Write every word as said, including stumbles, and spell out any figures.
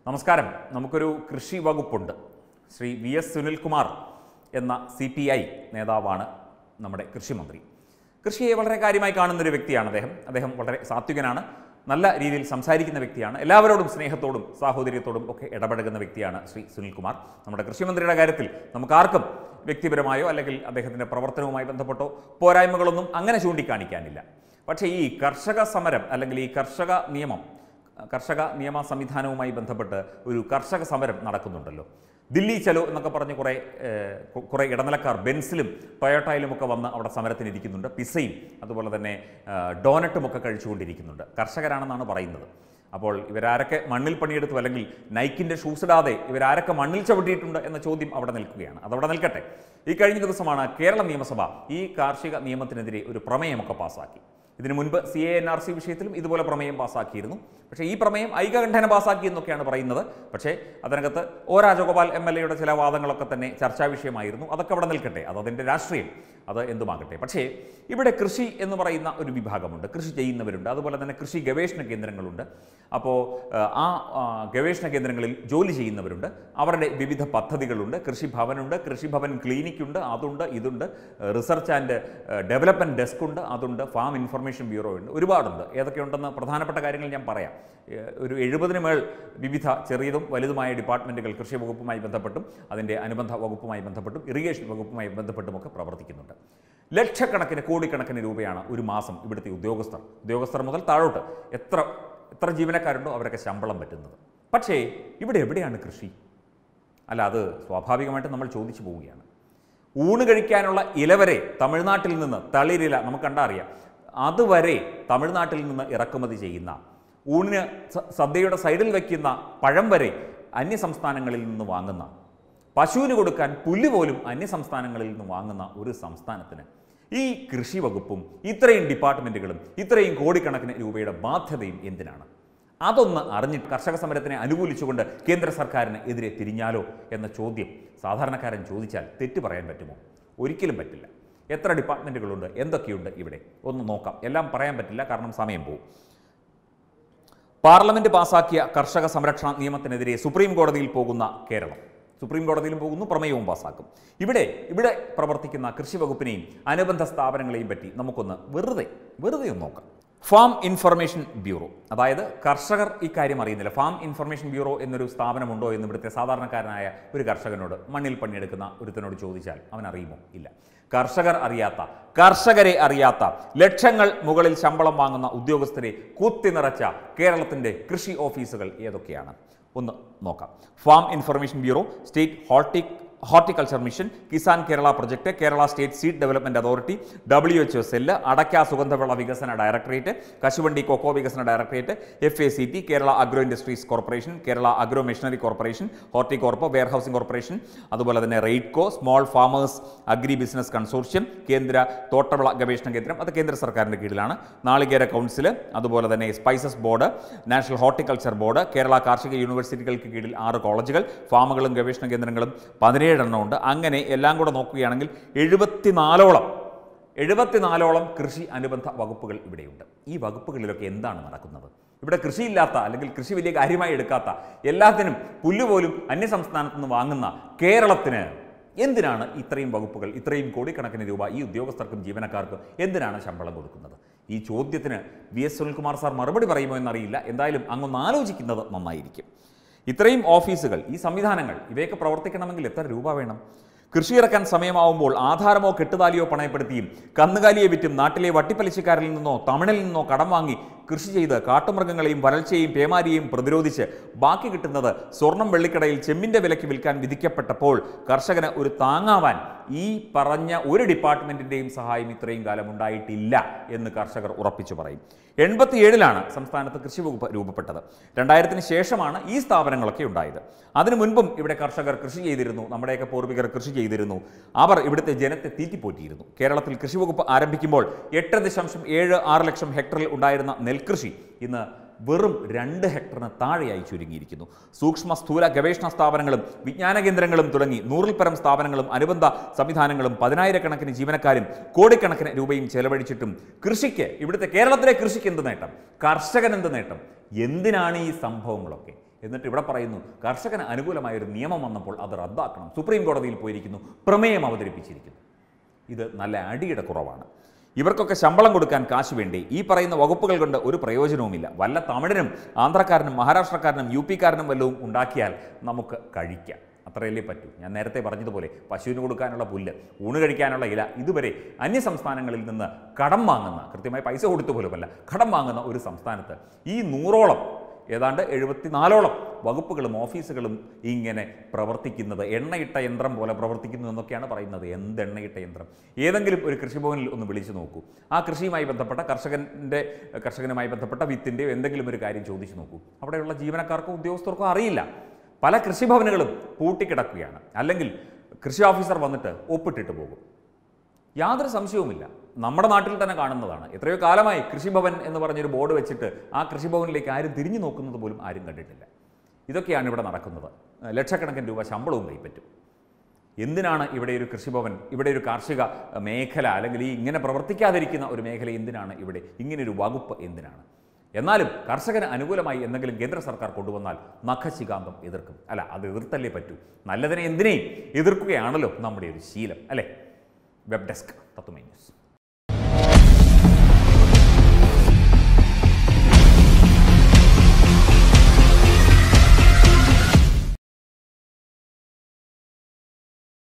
നമസ്കാരം. നമുക്കൊരു കൃഷി വകുപ്പുണ്ട്. ശ്രീ വി എസ് സുനിൽകുമാർ എന്ന സി പി ഐ നേതാവാണ് നമ്മുടെ കൃഷിമന്ത്രി. കൃഷിയെ വളരെ കാര്യമായി കാണുന്നൊരു വ്യക്തിയാണ് അദ്ദേഹം. അദ്ദേഹം വളരെ സാത്വികനാണ്, നല്ല രീതിയിൽ സംസാരിക്കുന്ന വ്യക്തിയാണ്, എല്ലാവരോടും സ്നേഹത്തോടും സാഹോദര്യത്തോടും ഒക്കെ ഇടപെടുന്ന വ്യക്തിയാണ് ശ്രീ സുനിൽകുമാർ. നമ്മുടെ കൃഷിമന്ത്രിയുടെ കാര്യത്തിൽ നമുക്കാർക്കും വ്യക്തിപരമായോ അല്ലെങ്കിൽ അദ്ദേഹത്തിൻ്റെ പ്രവർത്തനവുമായി ബന്ധപ്പെട്ടോ പോരായ്മകളൊന്നും അങ്ങനെ ചൂണ്ടിക്കാണിക്കാനില്ല. പക്ഷേ ഈ കർഷക സമരം അല്ലെങ്കിൽ ഈ കർഷക നിയമം കർഷക നിയമ സംവിധാനവുമായി ബന്ധപ്പെട്ട് ഒരു കർഷക സമരം നടക്കുന്നുണ്ടല്ലോ. ദില്ലി ചലോ എന്നൊക്കെ പറഞ്ഞ് കുറേ കുറേ ഇടനിലക്കാർ ബെൻസിലും ടൊയോട്ടയിലുമൊക്കെ വന്ന് അവിടെ സമരത്തിനിരിക്കുന്നുണ്ട്. പിസയും അതുപോലെ തന്നെ ഡോനറ്റുമൊക്കെ കഴിച്ചുകൊണ്ടിരിക്കുന്നുണ്ട്. കർഷകരാണെന്നാണ് പറയുന്നത്. അപ്പോൾ ഇവരാരൊക്കെ മണ്ണിൽ പണിയെടുത്തു അല്ലെങ്കിൽ നൈക്കിൻ്റെ ഷൂസ് ഇടാതെ ഇവരാരൊക്കെ മണ്ണിൽ ചവിട്ടിയിട്ടുണ്ട് എന്ന ചോദ്യം അവിടെ നിൽക്കുകയാണ്. അതവിടെ നിൽക്കട്ടെ. ഈ കഴിഞ്ഞ ദിവസമാണ് കേരള നിയമസഭ ഈ കാർഷിക നിയമത്തിനെതിരെ ഒരു പ്രമേയമൊക്കെ പാസ്സാക്കി. ഇതിനു മുൻപ് C A N R C വിഷയത്തിലും ഇതുപോലെ പ്രമേയം പാസ്സാക്കിയിരുന്നു. പക്ഷേ ഈ പ്രമേയം ഐകകണ്ഠേന പാസ്സാക്കി എന്നൊക്കെയാണ് പറയുന്നത്. പക്ഷേ അതിനകത്ത് ഒ രാജഗോപാൽ എം എൽ എയുടെ ചില വാദങ്ങളൊക്കെ തന്നെ ചർച്ചാ വിഷയമായിരുന്നു. അതൊക്കെ അവിടെ നിൽക്കട്ടെ, അത് അതിൻ്റെ രാഷ്ട്രീയം, അത് എന്തുമാകട്ടെ. പക്ഷേ ഇവിടെ കൃഷി എന്ന് പറയുന്ന ഒരു വിഭാഗമുണ്ട്, കൃഷി ചെയ്യുന്നവരുണ്ട്, അതുപോലെ തന്നെ കൃഷി ഗവേഷണ കേന്ദ്രങ്ങളുണ്ട്. അപ്പോൾ ആ ഗവേഷണ കേന്ദ്രങ്ങളിൽ ജോലി ചെയ്യുന്നവരുണ്ട്, അവരുടെ വിവിധ പദ്ധതികളുണ്ട്. കൃഷിഭവനുണ്ട്, കൃഷിഭവൻ ക്ലിനിക്കുണ്ട്, അതുണ്ട്, ഇതുണ്ട്, റിസർച്ച് ആൻഡ് ഡെവലപ്മെൻറ്റ് ഡെസ്ക് ഉണ്ട്, അതുണ്ട്, ഫാം ഇൻഫർമേഷൻ ബ്യൂറോ ഉണ്ട്, ഒരുപാടുണ്ട്. ഏതൊക്കെയുണ്ടെന്ന് പ്രധാനപ്പെട്ട കാര്യങ്ങൾ ഞാൻ പറയാം. ഒരു എഴുപതിന് മേൽ വിവിധ ചെറിയതും വലുതുമായ ഡിപ്പാർട്ട്മെൻറ്റുകൾ കൃഷി വകുപ്പുമായി ബന്ധപ്പെട്ടും അതിൻ്റെ അനുബന്ധ വകുപ്പുമായി ബന്ധപ്പെട്ടും ഇറിഗേഷൻ വകുപ്പുമായി ബന്ധപ്പെട്ടുമൊക്കെ പ്രവർത്തിക്കുന്നുണ്ട്. ലക്ഷക്കണക്കിന് കോടിക്കണക്കിന് രൂപയാണ് ഒരു മാസം ഇവിടുത്തെ ഉദ്യോഗസ്ഥർ ഉദ്യോഗസ്ഥർ മുതൽ താഴോട്ട് എത്ര എത്ര ജീവനക്കാരുണ്ടോ അവരൊക്കെ ശമ്പളം പറ്റുന്നത്. പക്ഷേ ഇവിടെ എവിടെയാണ് കൃഷി? അല്ല, അത് സ്വാഭാവികമായിട്ട് നമ്മൾ ചോദിച്ചു പോവുകയാണ്. ഊണ് കഴിക്കാനുള്ള ഇല വരെ തമിഴ്നാട്ടിൽ നിന്ന്, തളിരില നമുക്ക് കണ്ടാൽ അറിയാം, അതുവരെ തമിഴ്നാട്ടിൽ നിന്ന് ഇറക്കുമതി ചെയ്യുന്ന, ഊണിന് സദ്യയുടെ സൈഡിൽ വയ്ക്കുന്ന പഴം വരെ അന്യസംസ്ഥാനങ്ങളിൽ നിന്ന് വാങ്ങുന്ന, പശുവിന് കൊടുക്കാൻ പുല്ല് പോലും അന്യസംസ്ഥാനങ്ങളിൽ നിന്ന് വാങ്ങുന്ന ഒരു സംസ്ഥാനത്തിന് ഈ കൃഷി വകുപ്പും ഇത്രയും ഡിപ്പാർട്ട്മെൻറ്റുകളും ഇത്രയും കോടിക്കണക്കിന് രൂപയുടെ ബാധ്യതയും എന്തിനാണ്? അതൊന്ന് അറിഞ്ഞിട്ട് കർഷക സമരത്തിനെ അനുകൂലിച്ചുകൊണ്ട് കേന്ദ്ര സർക്കാരിന് എതിരെ തിരിഞ്ഞാലോ എന്ന ചോദ്യം സാധാരണക്കാരൻ ചോദിച്ചാൽ തെറ്റ് പറയാൻ പറ്റുമോ? ഒരിക്കലും പറ്റില്ല. എത്ര ഡിപ്പാർട്ട്മെൻറ്റുകളുണ്ട്, എന്തൊക്കെയുണ്ട് ഇവിടെ ഒന്ന് നോക്കാം. എല്ലാം പറയാൻ പറ്റില്ല, കാരണം സമയം പോകും. പാർലമെന്റ് പാസാക്കിയ കർഷക സംരക്ഷണ നിയമത്തിനെതിരെ സുപ്രീം കോടതിയിൽ പോകുന്ന കേരളം, സുപ്രീം കോടതിയിലും പോകുന്നു, പ്രമേയവും പാസാക്കും. ഇവിടെ ഇവിടെ പ്രവർത്തിക്കുന്ന കൃഷി വകുപ്പിനെയും അനുബന്ധ സ്ഥാപനങ്ങളെയും പറ്റി നമുക്കൊന്ന് വെറുതെ വെറുതെ ഒന്ന് നോക്കാം. ഫാം ഇൻഫർമേഷൻ ബ്യൂറോ, അതായത് കർഷകർ ഇക്കാര്യം അറിയുന്നില്ല. ഫാം ഇൻഫർമേഷൻ ബ്യൂറോ എന്നൊരു സ്ഥാപനമുണ്ടോ എന്ന് ഇവിടുത്തെ സാധാരണക്കാരനായ ഒരു കർഷകനോട്, മണ്ണിൽ പണിയെടുക്കുന്ന ഒരുത്തനോട് ചോദിച്ചാൽ അവൻ അറിയുമോ? ഇല്ല. കർഷകർ അറിയാത്ത, കർഷകരെ അറിയാത്ത, ലക്ഷങ്ങൾ മുകളിൽ ശമ്പളം വാങ്ങുന്ന ഉദ്യോഗസ്ഥരെ കുത്തി നിറച്ച കേരളത്തിൻ്റെ കൃഷി ഓഫീസുകൾ ഏതൊക്കെയാണ് ഒന്ന് നോക്കാം. Farm information bureau, state horti horticulture mission, Kisan Kerala project, Kerala state seed development authority, W H O cell, അടയ്ക്ക സുഗന്ധവിള വികസന ഡയറക്ടറേറ്റ്, കശുവണ്ടി കൊക്കോ വികസന directorate, F A C T, Kerala agro industries corporation, Kerala agro machinery corporation, Horticorp, warehousing corporation, അതുപോലെ തന്നെ Raidco, small farmers agri business consortium, കേന്ദ്ര തോട്ടവിള ഗവേഷണ കേന്ദ്രം, അത് കേന്ദ്ര സർക്കാരിൻ്റെ കീഴിലാണ്, നാളികേര കൗൺസിൽ, അതുപോലെ തന്നെ spices board, national horticulture board, Kerala കാർഷിക യൂണിവേഴ്സിറ്റികൾക്ക് കീഴിൽ ആറ് കോളേജുകൾ, ഫാമുകളും ഗവേഷണ കേന്ദ്രങ്ങളും പതിനേഴ് എണ്ണമുണ്ട്. അങ്ങനെ എല്ലാം കൂടെ നോക്കുകയാണെങ്കിൽ എഴുപത്തിനാലോളം എഴുപത്തിനാലോളം കൃഷി അനുബന്ധ വകുപ്പുകൾ ഇവിടെയുണ്ട്. ഈ വകുപ്പുകളിലൊക്കെ എന്താണ് നടക്കുന്നത്? ഇവിടെ കൃഷിയില്ലാത്ത അല്ലെങ്കിൽ കൃഷി വലിയ കാര്യമായി എടുക്കാത്ത, എല്ലാത്തിനും പുല്ലുപോലും അന്യസംസ്ഥാനത്തു നിന്ന് വാങ്ങുന്ന കേരളത്തിന് എന്തിനാണ് ഇത്രയും വകുപ്പുകൾ, ഇത്രയും കോടിക്കണക്കിന് രൂപ ഈ ഉദ്യോഗസ്ഥർക്കും ജീവനക്കാർക്കും എന്തിനാണ് ശമ്പളം കൊടുക്കുന്നത്? ഈ ചോദ്യത്തിന് വി എസ് സുനിൽകുമാർ സാർ മറുപടി പറയുമോ എന്നറിയില്ല. എന്തായാലും അങ്ങൊന്ന് ആലോചിക്കുന്നത് നന്നായിരിക്കും. ഇത്രയും ഓഫീസുകൾ, ഈ സംവിധാനങ്ങൾ, ഇവയൊക്കെ പ്രവർത്തിക്കണമെങ്കിൽ എത്ര രൂപ വേണം? കൃഷി ഇറക്കാൻ സമയമാവുമ്പോൾ ആധാരമോ കെട്ടുതാലിയോ പണയപ്പെടുത്തിയും കന്നുകാലിയെ വിറ്റും നാട്ടിലെ വട്ടിപ്പലിശക്കാരിൽ നിന്നോ തമിഴിൽ നിന്നോ കടം വാങ്ങി കൃഷി ചെയ്ത് കാട്ടുമൃഗങ്ങളെയും വരൾച്ചയെയും പേമാരിയെയും പ്രതിരോധിച്ച് ബാക്കി കിട്ടുന്നത് സ്വർണം വെള്ളിക്കടയിൽ ചെമ്മിൻ്റെ വിലയ്ക്ക് വിൽക്കാൻ വിധിക്കപ്പെട്ടപ്പോൾ കർഷകന് ഒരു താങ്ങാവാൻ ഈ പറഞ്ഞ ഒരു ഡിപ്പാർട്ട്മെൻറ്റിൻ്റെയും സഹായം ഇത്രയും കാലം ഉണ്ടായിട്ടില്ല എന്ന് കർഷകർ ഉറപ്പിച്ചു പറയും. എൺപത്തിയേഴിലാണ് സംസ്ഥാനത്ത് കൃഷി വകുപ്പ് രൂപപ്പെട്ടത്. രണ്ടായിരത്തിന് ശേഷമാണ് ഈ സ്ഥാപനങ്ങളൊക്കെ ഉണ്ടായത്. അതിനു മുൻപും ഇവിടെ കർഷകർ കൃഷി ചെയ്തിരുന്നു. നമ്മുടെയൊക്കെ പൂർവികർ കൃഷി ചെയ്തിരുന്നു. അവർ ഇവിടുത്തെ ജനത്തെ തീറ്റിപ്പോറ്റിയിരുന്നു. കേരളത്തിൽ കൃഷി വകുപ്പ് ആരംഭിക്കുമ്പോൾ എട്ട് ദശാംശം ഏഴ് ആറ് ലക്ഷം ഹെക്ടറിൽ ഉണ്ടായിരുന്ന നെൽകൃഷി ഇന്ന് വെറും രണ്ട് ഹെക്ടറിന് താഴെയായി ചുരുങ്ങിയിരിക്കുന്നു. സൂക്ഷ്മ സ്ഥൂല ഗവേഷണ സ്ഥാപനങ്ങളും വിജ്ഞാന കേന്ദ്രങ്ങളും തുടങ്ങി നൂറിൽ പരം സ്ഥാപനങ്ങളും അനുബന്ധ സംവിധാനങ്ങളും പതിനായിരക്കണക്കിന് ജീവനക്കാരും കോടിക്കണക്കിന് രൂപയും ചെലവഴിച്ചിട്ടും കൃഷിക്ക്, ഇവിടുത്തെ കേരളത്തിലെ കൃഷിക്ക് എന്ത് നേട്ടം? കർഷകൻ എന്ത് നേട്ടം? എന്തിനാണ് ഈ സംഭവങ്ങളൊക്കെ? എന്നിട്ട് ഇവിടെ പറയുന്നു കർഷകന് അനുകൂലമായ ഒരു നിയമം വന്നപ്പോൾ അത് റദ്ദാക്കണം. സുപ്രീം കോടതിയിൽ പോയിരിക്കുന്നു, പ്രമേയം അവതരിപ്പിച്ചിരിക്കുന്നു. ഇത് നല്ല അടിയുടെ കുറവാണ്. ഇവർക്കൊക്കെ ശമ്പളം കൊടുക്കാൻ കാശ് വേണ്ടി ഈ പറയുന്ന വകുപ്പുകൾ കൊണ്ട് ഒരു പ്രയോജനവുമില്ല. വല്ല തമിഴനും ആന്ധ്രക്കാരനും മഹാരാഷ്ട്രക്കാരനും യു പിക്കാരനും വല്ലതും ഉണ്ടാക്കിയാൽ നമുക്ക് കഴിക്കാം, അത്രയല്ലേ പറ്റൂ. ഞാൻ നേരത്തെ പറഞ്ഞതുപോലെ പശുവിന് കൊടുക്കാനുള്ള പുല്ല്, ഊണ് കഴിക്കാനുള്ള ഇല ഇതുവരെ അന്യ സംസ്ഥാനങ്ങളിൽ നിന്ന് കടം വാങ്ങുന്ന, കൃത്യമായി പൈസ കൊടുത്തു പോലുമല്ല, കടം വാങ്ങുന്ന ഒരു സംസ്ഥാനത്ത് ഈ നൂറോളം ഏതാണ്ട് എഴുപത്തിനാലോളം വകുപ്പുകളും ഓഫീസുകളും ഇങ്ങനെ പ്രവർത്തിക്കുന്നത് എണ്ണയിട്ട യന്ത്രം പോലെ പ്രവർത്തിക്കുന്നു എന്നൊക്കെയാണ് പറയുന്നത്. എന്ത് എണ്ണയിട്ട യന്ത്രം? ഏതെങ്കിലും ഒരു കൃഷിഭവനിൽ ഒന്ന് വിളിച്ചു നോക്കൂ. ആ കൃഷിയുമായി ബന്ധപ്പെട്ട കർഷകൻ്റെ കർഷകനുമായി ബന്ധപ്പെട്ട വിത്തിൻ്റെയോ എന്തെങ്കിലും ഒരു കാര്യം ചോദിച്ചു നോക്കൂ. അവിടെയുള്ള ജീവനക്കാർക്കോ ഉദ്യോഗസ്ഥർക്കോ അറിയില്ല. പല കൃഷിഭവനുകളും പൂട്ടിക്കിടക്കുകയാണ്. അല്ലെങ്കിൽ കൃഷി ഓഫീസർ വന്നിട്ട് ഒപ്പിട്ടിട്ട് പോകും. യാതൊരു സംശയവുമില്ല, നമ്മുടെ നാട്ടിൽ തന്നെ കാണുന്നതാണ്. എത്രയോ കാലമായി കൃഷിഭവൻ എന്ന് പറഞ്ഞൊരു ബോർഡ് വെച്ചിട്ട് ആ കൃഷിഭവനിലേക്ക് ആരും തിരിഞ്ഞു നോക്കുന്നത് പോലും ആരും കണ്ടിട്ടില്ല. ഇതൊക്കെയാണ് ഇവിടെ നടക്കുന്നത്. ലക്ഷക്കണക്കിന് രൂപ ശമ്പളവും കൈപ്പറ്റും. എന്തിനാണ് ഇവിടെ ഒരു കൃഷിഭവൻ, ഇവിടെ ഒരു കാർഷിക മേഖല, അല്ലെങ്കിൽ ഈ ഇങ്ങനെ പ്രവർത്തിക്കാതിരിക്കുന്ന ഒരു മേഖല എന്തിനാണ് ഇവിടെ, ഇങ്ങനൊരു വകുപ്പ് എന്തിനാണ്? എന്നാലും കർഷകന് അനുകൂലമായി എന്തെങ്കിലും കേന്ദ്ര സർക്കാർ കൊണ്ടുവന്നാൽ നഖശികാന്തം എതിർക്കും. അല്ല, അത് എതിർത്തല്ലേ പറ്റൂ. നല്ലതിനെ എന്തിനേയും എതിർക്കുകയാണല്ലോ നമ്മുടെ ഒരു ശീലം, അല്ലേ? Web desk Tatwamayi news.